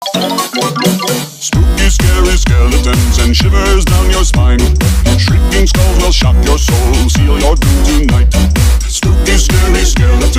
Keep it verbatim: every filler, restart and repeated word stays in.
Spooky, scary skeletons and shivers down your spine. Shrieking skulls will shock your soul, seal your doom